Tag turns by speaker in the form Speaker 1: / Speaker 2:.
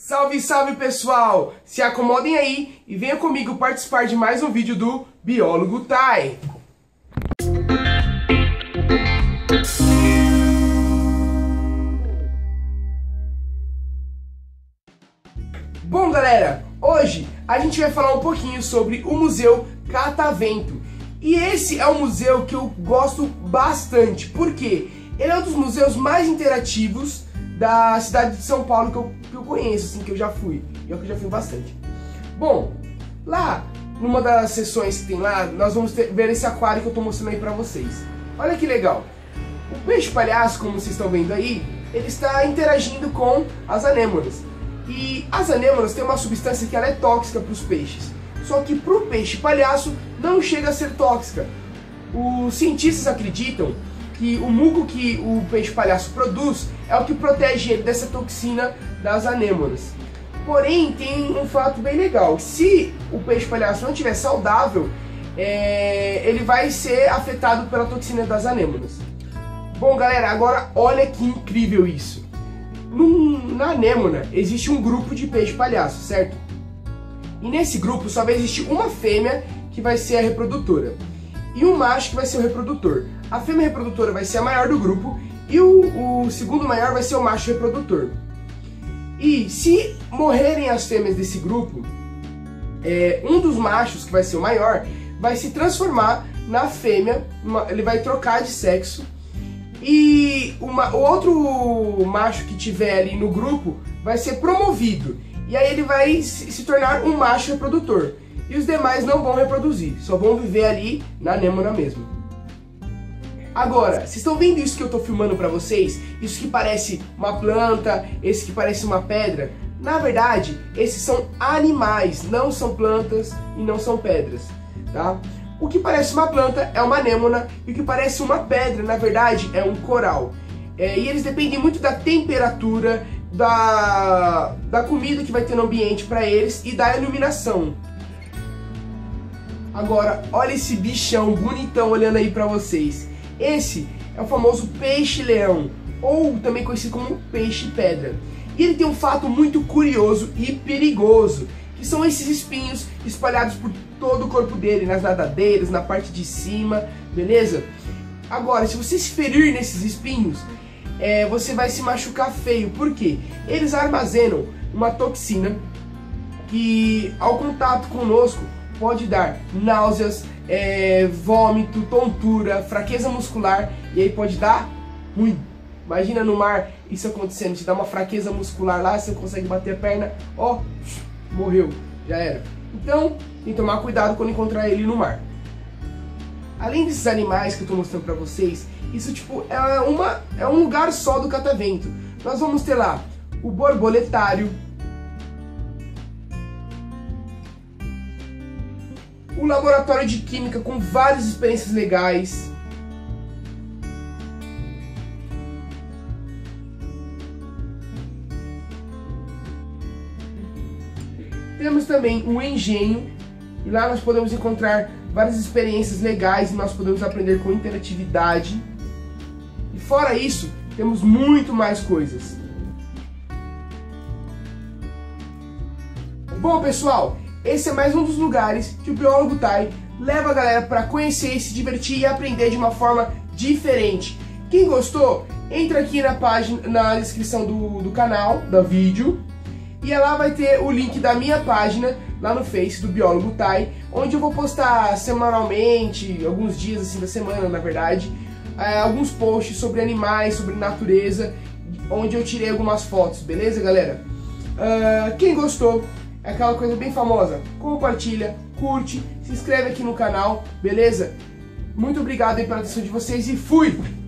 Speaker 1: Salve, salve pessoal! Se acomodem aí e venham comigo participar de mais um vídeo do Biólogo Tai. Bom galera, hoje a gente vai falar um pouquinho sobre o Museu Catavento. E esse é um museu que eu gosto bastante, porque ele é um dos museus mais interativos da cidade de São Paulo que eu conheço, assim, que eu já fui. E eu já fui bastante. Bom, lá, numa das sessões que tem lá, nós vamos ver esse aquário que eu tô mostrando aí pra vocês. Olha que legal. O peixe palhaço, como vocês estão vendo aí, ele está interagindo com as anêmonas. E as anêmonas têm uma substância que ela é tóxica para os peixes. Só que para o peixe palhaço não chega a ser tóxica. Os cientistas acreditam que o muco que o peixe palhaço produz é o que protege ele dessa toxina das anêmonas. Porém, tem um fato bem legal. Se o peixe palhaço não estiver saudável, ele vai ser afetado pela toxina das anêmonas. Bom galera, agora olha que incrível isso. Na anêmona existe um grupo de peixe palhaço, certo? E nesse grupo só vai existir uma fêmea que vai ser a reprodutora e um macho que vai ser o reprodutor. A fêmea reprodutora vai ser a maior do grupo e o segundo maior vai ser o macho reprodutor. E se morrerem as fêmeas desse grupo, um dos machos, que vai ser o maior, vai se transformar na fêmea, ele vai trocar de sexo. E o outro macho que tiver ali no grupo vai ser promovido. E aí ele vai se tornar um macho reprodutor. E os demais não vão reproduzir, só vão viver ali na anêmona mesmo. Agora, vocês estão vendo isso que eu estou filmando para vocês? Isso que parece uma planta, esse que parece uma pedra? Na verdade, esses são animais, não são plantas e não são pedras, tá? O que parece uma planta é uma anêmona e o que parece uma pedra, na verdade, é um coral. E eles dependem muito da temperatura, da comida que vai ter no ambiente para eles e da iluminação. Agora, olha esse bichão bonitão olhando aí para vocês. Esse é o famoso peixe-leão, ou também conhecido como peixe-pedra. E ele tem um fato muito curioso e perigoso, que são esses espinhos espalhados por todo o corpo dele, nas nadadeiras, na parte de cima, beleza? Agora, se você se ferir nesses espinhos, você vai se machucar feio. Por quê? Eles armazenam uma toxina que, ao contato conosco, pode dar náuseas, vômito, tontura, fraqueza muscular, e aí pode dar ruim. Imagina no mar isso acontecendo, te dá uma fraqueza muscular lá, você não consegue bater a perna, ó, morreu, já era. Então, tem que tomar cuidado quando encontrar ele no mar. Além desses animais que eu estou mostrando para vocês, isso tipo é um lugar só do catavento. Nós vamos ter lá o borboletário, o laboratório de química com várias experiências legais, temos também o engenho, e lá nós podemos encontrar várias experiências legais e nós podemos aprender com interatividade. E fora isso, temos muito mais coisas. Bom pessoal, esse é mais um dos lugares que o Biólogo Tai leva a galera para conhecer, se divertir e aprender de uma forma diferente. Quem gostou, entra aqui na página, na descrição do canal, do vídeo, e lá vai ter o link da minha página lá no Face do Biólogo Tai, onde eu vou postar semanalmente, alguns dias assim da semana na verdade, alguns posts sobre animais, sobre natureza, onde eu tirei algumas fotos, beleza galera? Quem gostou, é aquela coisa bem famosa, compartilha, curte, se inscreve aqui no canal, beleza? Muito obrigado aí pela atenção de vocês e fui!